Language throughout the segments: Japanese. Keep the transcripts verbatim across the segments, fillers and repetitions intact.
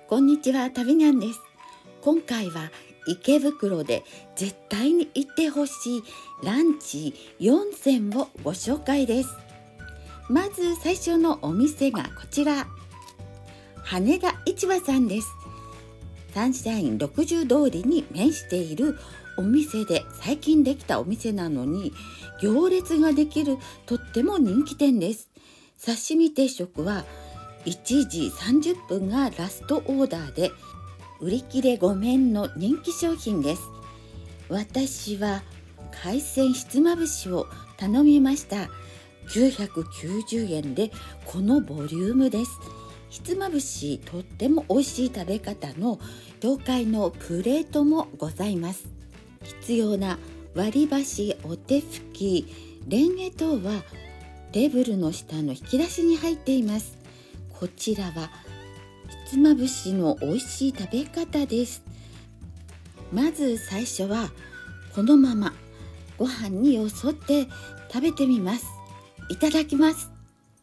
こんにちは、旅にゃんです。今回は池袋で絶対に行ってほしいランチよんせんをご紹介です。まず最初のお店がこちら、羽田市場さんです。サンシャインろくじゅう通りに面しているお店で、最近できたお店なのに行列ができるとっても人気店です。刺身定食はいちじさんじゅっぷんがラストオーダーで、売り切れごめんの人気商品です。私は海鮮ひつまぶしを頼みました。きゅうひゃくきゅうじゅうえんでこのボリュームです。ひつまぶし、とっても美味しい食べ方の紹介のプレートもございます。必要な割り箸、お手拭き、レンゲ等はテーブルの下の引き出しに入っています。こちらはひつまぶしの美味しい食べ方です。まず最初はこのままご飯によそって食べてみます。いただきます。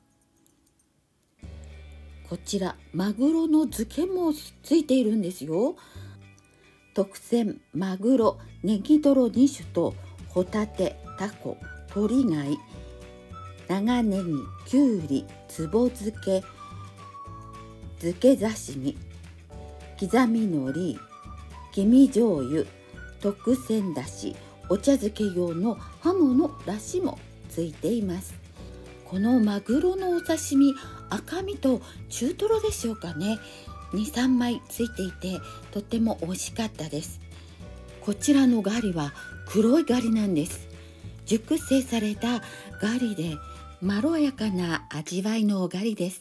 こちらマグロの漬けもついているんですよ。特選マグロ、ネギトロに種とホタテ、タコ、鶏貝、長ネギ、きゅうり、つぼ漬け、漬け刺身、刻みのり、黄身醤油、特選だし、お茶漬け用のハモのだしもついています。このマグロのお刺身、赤身と中トロでしょうかね、にさんまいついていてとっても美味しかったです。こちらのガリは黒いガリなんです。熟成されたガリでまろやかな味わいのガリです。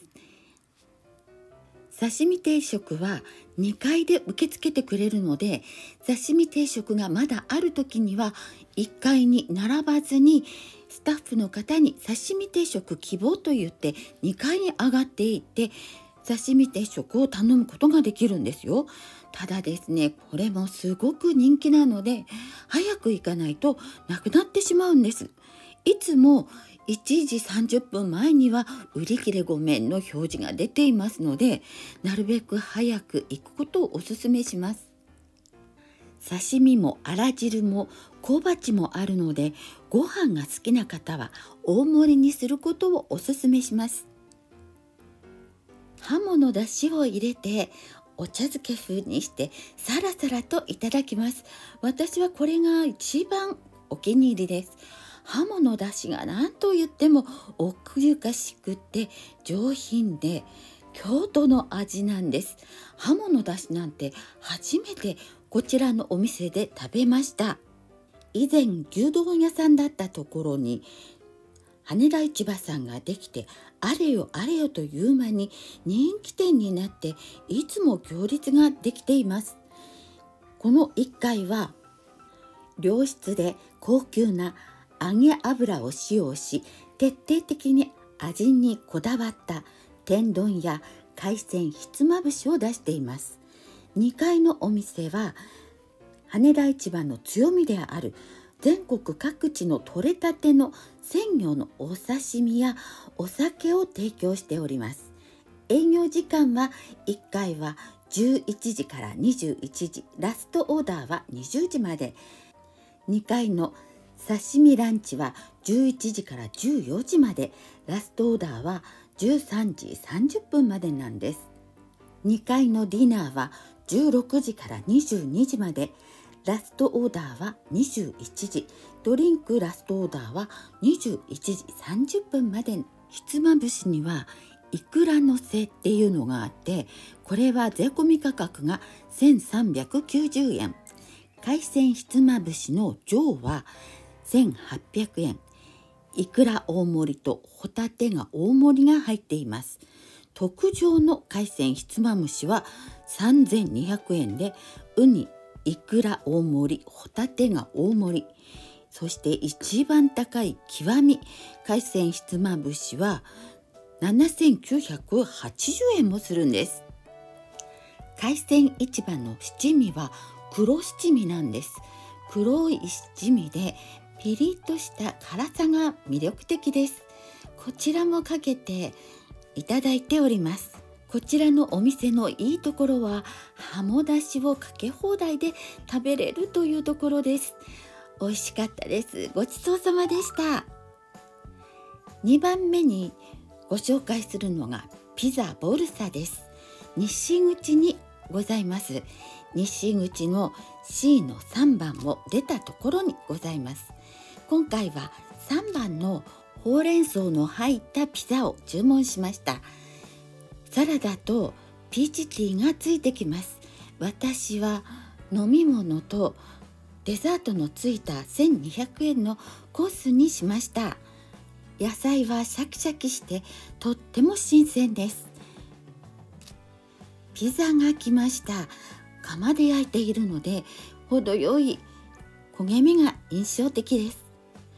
刺身定食はにかいで受け付けてくれるので、刺身定食がまだある時にはいっかいに並ばずに、スタッフの方に刺身定食希望と言ってにかいに上がっていって刺身定食を頼むことができるんですよ。ただですね、これもすごく人気なので早く行かないとなくなってしまうんです。いつもいちじさんじゅっぷんまえには売り切れごめんの表示が出ていますので、なるべく早く行くことをおすすめします。刺身もあら汁も小鉢もあるので、ご飯が好きな方は大盛りにすることをおすすめします。ハモのだしを入れてお茶漬け風にしてサラサラといただきます。私はこれが一番お気に入りです。ハモのだしが何と言っても奥ゆかしくて上品で京都の味なんです。ハモのだしなんて初めてこちらのお店で食べました。以前牛丼屋さんだったところに羽田市場さんができて、あれよあれよという間に人気店になって、いつも行列ができています。このいっかいは良質で高級な揚げ油を使用し、徹底的に味にこだわった天丼や海鮮ひつまぶしを出しています。にかいのお店は羽田市場の強みである全国各地の取れたての鮮魚のお刺身やお酒を提供しております。営業時間はいっかいはじゅういちじからにじゅういちじ、ラストオーダーはにじゅうじまで、にかいの刺身ランチはじゅういちじからじゅうよじまで、ラストオーダーはじゅうさんじさんじゅっぷんまでなんです。にかいのディナーはじゅうろくじからにじゅうにじまで、ラストオーダーはにじゅういちじ、ドリンクラストオーダーはにじゅういちじさんじゅっぷんまで。ひつまぶしにはいくらのせっていうのがあって、これは税込み価格がせんさんびゃくきゅうじゅうえん。海鮮ひつまぶしの上はせんはっぴゃくえん。いくら大盛りとホタテが大盛りが入っています。特上の海鮮ひつまぶしはさんぜんにひゃくえんで、ウニ、いくら大盛り、ホタテが大盛り、そして一番高い極み海鮮ひつまぶしはななせんきゅうひゃくはちじゅうえんもするんです。海鮮市場の七味は黒七味なんです。黒い七味でピリッとした辛さが魅力的です。こちらもかけていただいております。 こちらのお店のいいところは、はもだしをかけ放題で食べれるというところです。美味しかったです。ごちそうさまでした。にばんめにご紹介するのがピザボルサです。西口にございます。西口の シー のさんばんを出たところにございます。今回はさんばんのほうれん草の入ったピザを注文しました。サラダとピーチティーがついてきます。私は飲み物とデザートのついたせんにひゃくえんのコースにしました。野菜はシャキシャキしてとっても新鮮です。ピザが来ました。窯で焼いているので程よい焦げ目が印象的です。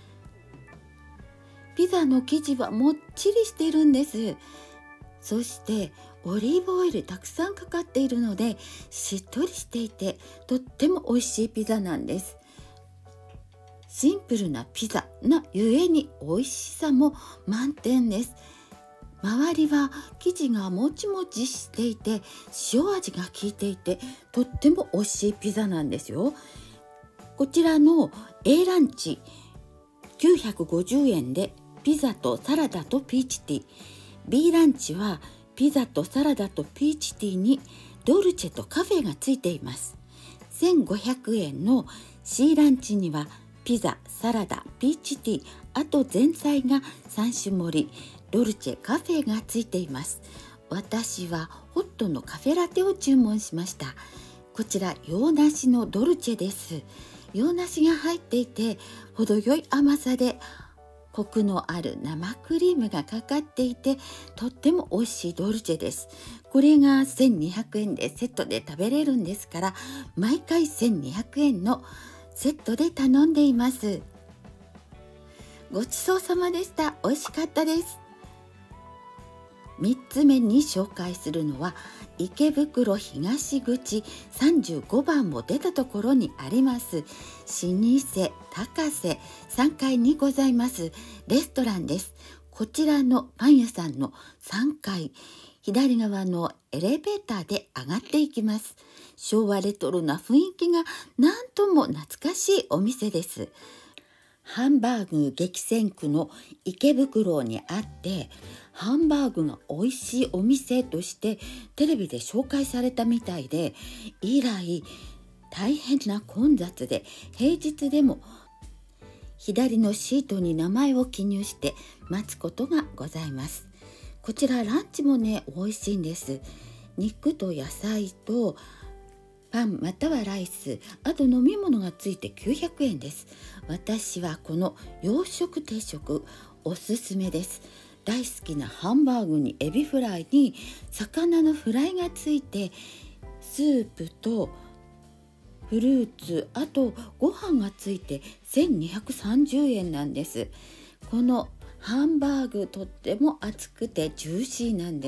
ピザの生地はもっちりしているんです。そしてオリーブオイルたくさんかかっているのでしっとりしていてとっても美味しいピザなんです。シンプルなピザなゆえに美味しさも満点です。周りは生地がもちもちしていて塩味が効いていてとっても美味しいピザなんですよ。こちらの A ランチきゅうひゃくごじゅうえんでピザとサラダとピーチティー、 B ランチはピザとサラダとピーチティーにドルチェとカフェがついています。せんごひゃくえんの C ランチにはピザ、サラダ、ピーチティー、あと前菜がさん種盛り、ドルチェ、カフェがついています。私はホットのカフェラテを注文しました。こちら洋梨のドルチェです。洋梨が入っていて程よい甘さでコクのある生クリームがかかっていてとっても美味しいドルチェです。これがせんにひゃくえんでセットで食べれるんですから、毎回せんにひゃくえんのセットで頼んでいます。ごちそうさまでした。美味しかったです。みっつめに紹介するのは池袋東口さんじゅうごばんを出たところにあります老舗高瀬さんがいにございますレストランです。こちらのパン屋さんのさんがい左側のエレベーターで上がっていきます。昭和レトロな雰囲気がなんとも懐かしいお店です。ハンバーグ激戦区の池袋にあってハンバーグが美味しいお店としてテレビで紹介されたみたいで、以来大変な混雑で平日でも左のシートに名前を記入して待つことがございます。こちらランチもね美味しいんです。肉と野菜とパンまたはライス、あと飲み物がついてきゅうひゃくえんです。私はこの洋食定食おすすめです。大好きなハンバーグにエビフライに魚のフライがついて、スープとフルーツ、あとご飯がついてせんにひゃくさんじゅうえんなんです。このハンバーグとっても厚くてジューシーなんです。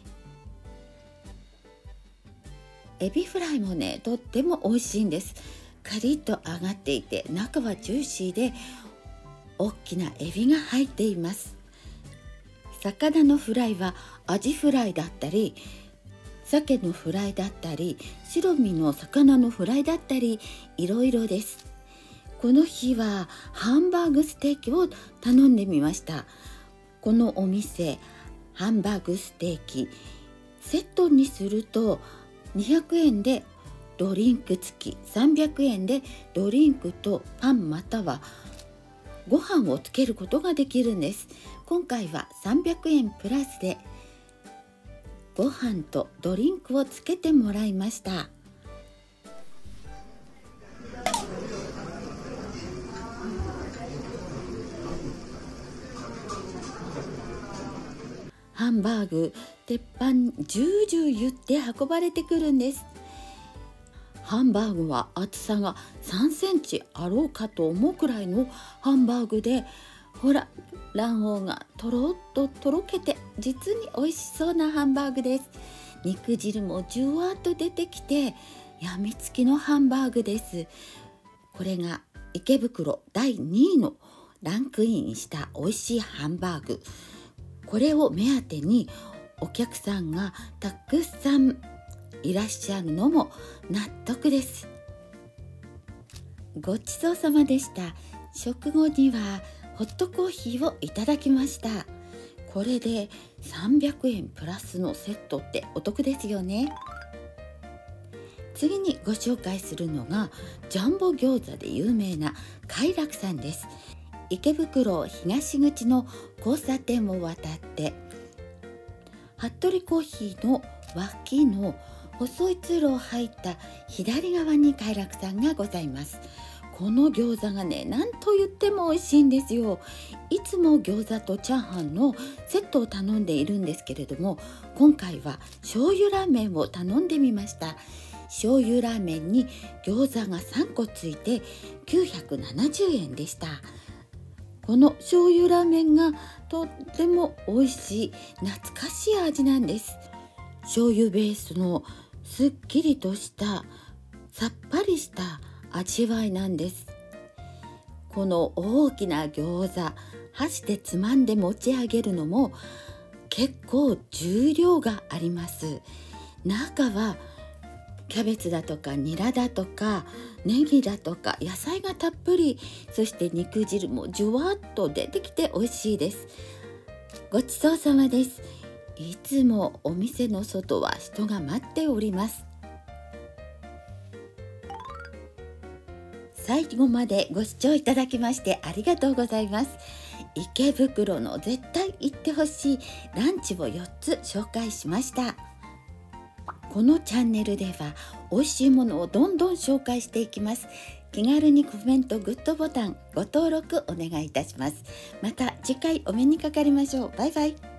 エビフライもねとっても美味しいんです。カリッと揚がっていて中はジューシーで大きなエビが入っています。魚のフライはアジフライだったり鮭のフライだったり白身の魚のフライだったりいろいろです。この日はハンバーグステーキを頼んでみました。このお店ハンバーグステーキセットにするとにひゃくえんでドリンク付き、さんびゃくえんでドリンクとパンまたはご飯をつけることができるんです。今回はさんびゃくえんプラスでご飯とドリンクをつけてもらいました。ハンバーグ鉄板ジュージュー言って運ばれてくるんです。ハンバーグは厚さがさんセンチあろうかと思うくらいのハンバーグで、ほら卵黄がとろっととろけて実に美味しそうなハンバーグです。肉汁もじゅわっと出てきてやみつきのハンバーグです。これが池袋だいにいのランクインした美味しいハンバーグ。これを目当てにお客さんがたくさんいらっしゃるのも納得です。ごちそうさまでした。食後にはホットコーヒーをいただきました。これでさんびゃくえんプラスのセットってお得ですよね。次にご紹介するのがジャンボ餃子で有名な快楽さんです。池袋東口の交差点を渡って服部コーヒーの脇の細い通路を入った左側に快楽さんがございます。この餃子がね、なんと言っても美味しいんですよ。いつも餃子とチャーハンのセットを頼んでいるんですけれども、今回は醤油ラーメンを頼んでみました。醤油ラーメンに餃子がさんこついてきゅうひゃくななじゅうえんでした。この醤油ラーメンがとっても美味しい懐かしい味なんです。醤油ベースのすっきりとしたさっぱりした味わいなんです。この大きな餃子、箸でつまんで持ち上げるのも結構重量があります。中はキャベツだとかニラだとかネギだとか野菜がたっぷり、そして肉汁もじゅわっと出てきて美味しいです。ごちそうさまです。いつもお店の外は人が待っております。最後までご視聴いただきましてありがとうございます。池袋の絶対行ってほしいランチをよっつ紹介しました。このチャンネルでは美味しいものをどんどん紹介していきます。気軽にコメント、グッドボタン、ご登録お願いいたします。また次回お目にかかりましょう。バイバイ。